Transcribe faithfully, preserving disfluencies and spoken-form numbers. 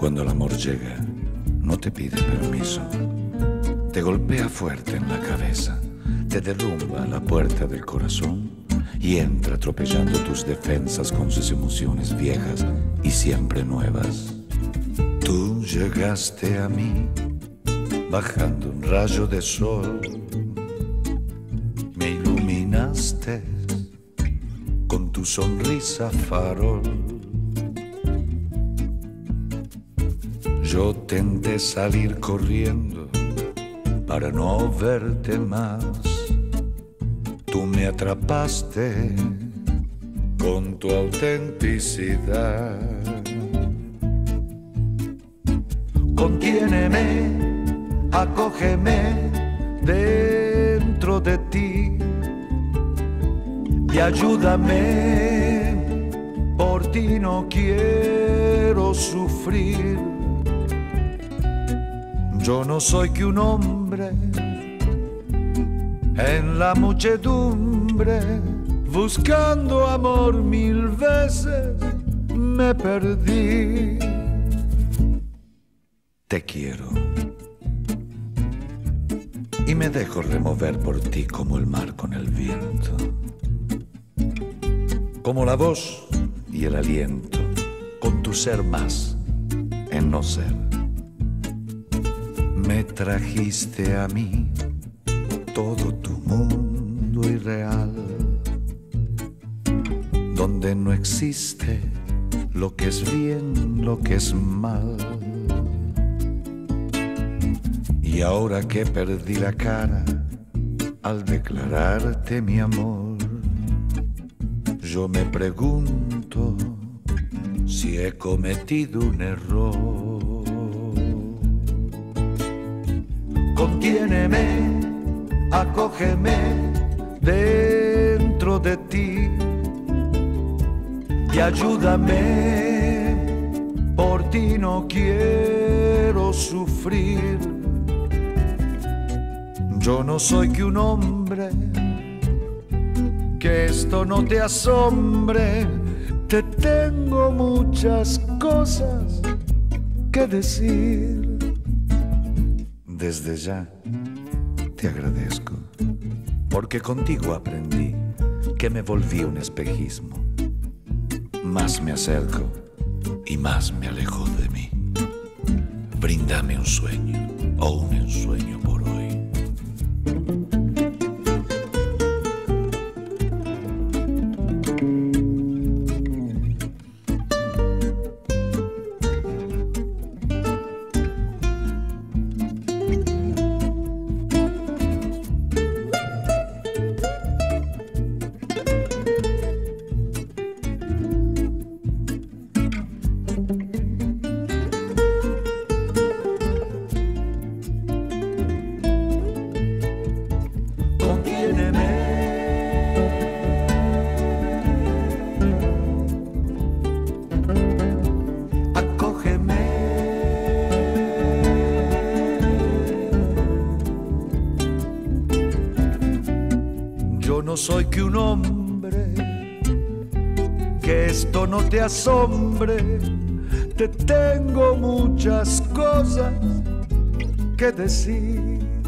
Cuando el amor llega, no te pide permiso. Te golpea fuerte en la cabeza, te derrumba la puerta del corazón y entra atropellando tus defensas con sus emociones viejas y siempre nuevas. Tú llegaste a mí bajando un rayo de sol, me iluminaste con tu sonrisa farol. Yo tenté salir corriendo para no verte más. Tú me atrapaste con tu autenticidad. Contiéneme, acógeme dentro de ti y ayúdame, por ti no quiero sufrir. Yo no soy que un hombre en la muchedumbre, buscando amor mil veces me perdí. Te quiero y me dejo remover por ti como el mar con el viento, como la voz y el aliento, con tu ser más en no ser. Me trajiste a mí todo tu mundo irreal, donde no existe lo que es bien, lo que es mal. Y ahora que perdí la cara al declararte mi amor, yo me pregunto si he cometido un error. Contiéneme, acógeme dentro de ti y ayúdame, por ti no quiero sufrir. Yo no soy que un hombre, que esto no te asombre, te tengo muchas cosas que decir. Desde ya te agradezco, porque contigo aprendí que me volví un espejismo. Más me acerco y más me alejo de mí. Bríndame un sueño o un ensueño por hoy. Yo no soy que un hombre, que esto no te asombre, te tengo muchas cosas que decir.